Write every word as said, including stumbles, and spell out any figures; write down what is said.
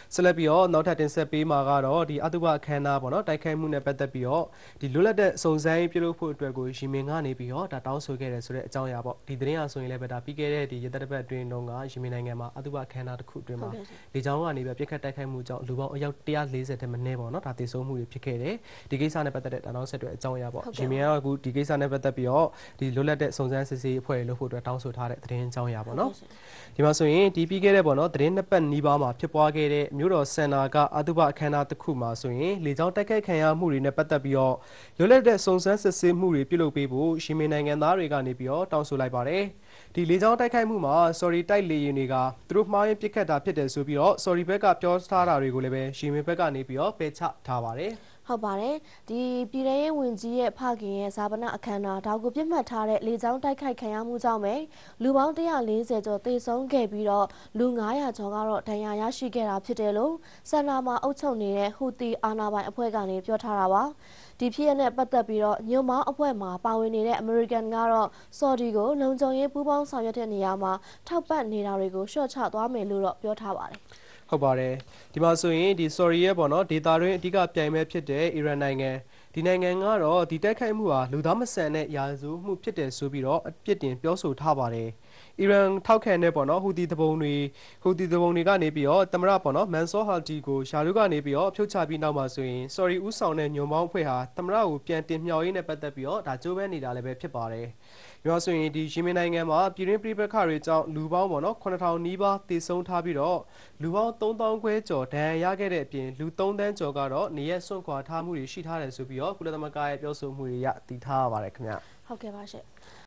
ဆက်လက်ပြီးတော့နောက်ထပ်တင်ဆက်ပေးမှာကတော့ဒီအတုပအခမ်းအနားပေါ့နော်တိုက်ခိုက်မှုနဲ့ပတ်သက်ပြီးတော့ဒီလွတ်လပ်တဲ့စုံစမ်းရေးပြုလုပ်ဖို့အတွက်ကိုရီမင်ကနေပြီးတော့ဒါတောင်းဆိုခဲ့တယ်ဆိုတဲ့အကြောင်းအရာပေါ့ဒီသတင်းအဆိုရင်လည်းပဲဒါပြီးခဲ့တဲ့ဒီရသက်တစ်ပတ်အတွင်းတုန်းကရီမင်နိုင်ငံမှာအတုပအခမ်းအနားတစ်ခုအတွင်းမှာဒီကြောင်းကနေပြီးပြစ်ခတ်တိုက်ခိုက်မှုကြောင့်လူပေါင်းအယောက်one hundred fortyတဲ့မနည်းပေါ့နော်ဒါတည်ဆုံမှုတွေဖြစ်ခဲ့တယ်ဒီကိစ္စနဲ့ပတ်သက်တဲ့တောင်းဆက်တွေအကြောင်းအရာပေါ့ရီမင်ကတော့အခုဒီကိစ္စနဲ့ပတ်သက်ပြီးတော့ဒီလွတ်လပ်တဲ့စုံစမ်းစစ်ဆေးအဖွဲ့တွေလုပ်ဖို့အတွက်တောင်းဆိုထားတဲ့သတင်းအကြောင်းအရာပေါ့နော်ဒီမှာဆိုရင်ဒီပြီးခဲ့တဲ့ပေါ့နော်သတင်းနှစ်ပတ်နီးပါးမှာဖြစ်ပွားခဲ့တဲ့မြို့တော်စင်နာကအတုပအခမ်းအနားတစ်ခုမှာဆိုရင်လေကြောင်းတိုက်ခိုက်ခံရမှုတွေနဲ့ပတ်သက်ပြီးတော့လွတ်လပ်တဲ့စုံစမ်းစစ်ဆေးမှုတွေပြုလုပ်ပေးဖို့ရီမင်နိုင်ငံသားတွေကနေပြီးတော့တောင်းဆိုလိုက်ပါတယ်ဒီလေကြောင်းတိုက်ခိုက်မှုမှာ sorry တိုက်လေယာဉ်တွေကသူတို့မှားယွင်းပစ်ခတ်တာဖြစ်တယ်ဆိုပြီးတော့ sorry ဘက်ကပြောထားတာတွေကိုလည်းပဲရီမင်ဘက်ကနေပြီးတော့ပယ်ချထားပါတယ်ဟုတ်ပါတယ်ဒီပြည်ထောင်ရေးဝန်ကြီးရဲ့ဖခင်ရဲ့ဇာပနအခမ်းအနားဒါကိုပြစ်မှတ်ထားတဲ့လေကြောင်းတိုက်ခိုက်ခံရမှုကြောင့်ပဲလူပေါင်းone hundred fortyကျော်သေဆုံးခဲ့ပြီးတော့လူnine hundredကျော်ကတော့ဒဏ်ရာရရှိခဲ့တာဖြစ်တယ်လို့ဆန္ဒမှာအုပ်ချုပ်နေတဲ့ဟူသီအာဏာပိုင်အဖွဲ့ကနေပြောထားတာပါဒီဖြစ်ရတဲ့ပတ်သက်ပြီးတော့ညွန့်မောင်းအဖွဲ့မှာပါဝင်နေတဲ့အမေရိကန်ကတော့ဆော်ဒီကိုလုံခြုံရေးပူးပေါင်းဆောင်ရွက်တဲ့နေရာမှာထောက်ပံ့နေတာတွေကိုရှော့ချသွားမယ်လို့တော့ပြောထားပါတယ်ဟုတ်ပါတယ်ဒီမှာဆိုရင်ဒီ sorry ရဲ့ပေါ့နော်ဒေတာတွင်အဓိကပြိုင်မဲ့ဖြစ်တဲ့အီရန်နိုင်ငံဒီနိုင်ငံကတော့ဒီတိုက်ခိုက်မှုဟာလူသားမဆန်တဲ့ရာဇဝတ်မှုဖြစ်တယ်ဆိုပြီးတော့အပြစ်တင်ပြောဆိုထားပါတယ်အီရန်ထောက်ခံတဲ့ပေါ့နော်ဟူသီတပုံတွေဟူသီတပုံတွေကနေပြီးတော့သမရပေါ့နော်မန်ဆောဟာတီကိုရှာလူကနေပြီးတော့ဖြုတ်ချပြီးနောက်မှာဆိုရင် sorry ဥဆောင်တဲ့ညွန်ပေါင်းအဖွဲ့ဟာသမရကိုပြန်တင်မြှောက်ရေးနဲ့ပတ်သက်ပြီးတော့ဒါကြိုးပမ်းနေတာလည်းပဲဖြစ်ပါတယ်ဒီမှာဆိုရင်ဒီရီမင်နိုင်ငံမှာပြည်တွင်းပြည်ပခါတွေကြောင့်လူပေါင်းပေါ့နော်nine thousandနီးပါးတည်ဆုံထားပြီးတော့လူပေါင်းthree thousandခွဲကျော်ဒဏ်ရာရခဲ့တဲ့အပြင်လူthreeသန်းကျော်ကတော့နေရက်စွန့်ခွာထားမှုတွေရှိထားတယ်ဆိုပြီးတော့ကုလသမဂ္ဂရဲ့ပြောဆိုမှုတွေရတည်ထားရပါတယ်ခင်ဗျဟုတ်ကဲ့ပါရှင့်